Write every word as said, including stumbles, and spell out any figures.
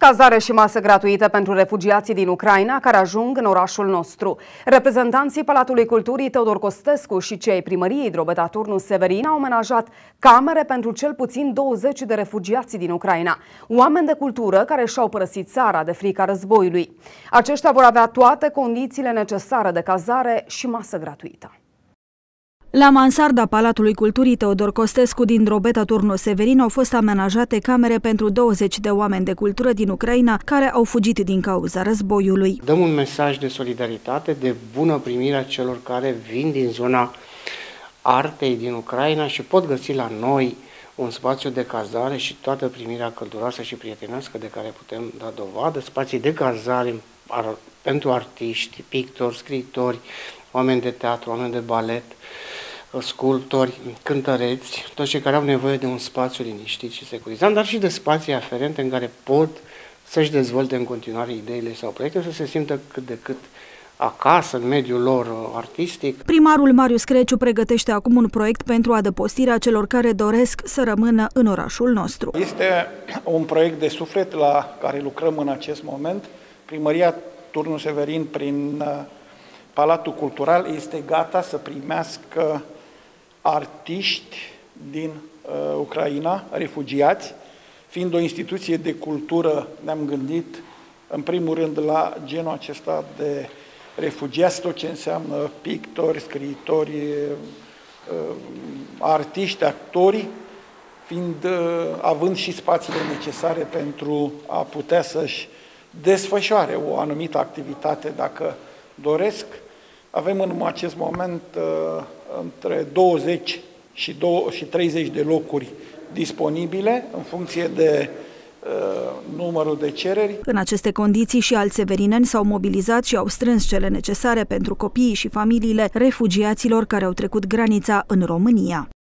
Cazare și masă gratuită pentru refugiații din Ucraina care ajung în orașul nostru. Reprezentanții Palatului Culturii Teodor Costescu și cei ai primăriei Drobeta Turnu Severin au amenajat camere pentru cel puțin douăzeci de refugiați din Ucraina, oameni de cultură care și-au părăsit țara de frica războiului. Aceștia vor avea toate condițiile necesare de cazare și masă gratuită. La mansarda Palatului Culturii Teodor Costescu din Drobeta Turnu Severin au fost amenajate camere pentru douăzeci de oameni de cultură din Ucraina care au fugit din cauza războiului. Dăm un mesaj de solidaritate, de bună primire a celor care vin din zona artei din Ucraina și pot găsi la noi un spațiu de cazare și toată primirea călduroasă și prietenească de care putem da dovadă, spații de cazare pentru artiști, pictori, scriitori, oameni de teatru, oameni de balet, sculptori, cântăreți, toți cei care au nevoie de un spațiu liniștit și securizant, dar și de spații aferente în care pot să-și dezvolte în continuare ideile sau proiecte, să se simtă cât de cât acasă, în mediul lor artistic. Primarul Marius Creciu pregătește acum un proiect pentru adăpostirea celor care doresc să rămână în orașul nostru. Este un proiect de suflet la care lucrăm în acest moment. Primăria Turnu Severin, prin Palatul Cultural, este gata să primească artiști din uh, Ucraina, refugiați. Fiind o instituție de cultură, ne-am gândit în primul rând la genul acesta de refugiați, tot ce înseamnă pictori, scriitori, uh, artiști, actori, fiind, uh, având și spațiile necesare pentru a putea să-și desfășoare o anumită activitate dacă doresc. Avem în acest moment uh, între douăzeci și treizeci de locuri disponibile în funcție de uh, numărul de cereri. În aceste condiții și alți severineni s-au mobilizat și au strâns cele necesare pentru copiii și familiile refugiaților care au trecut granița în România.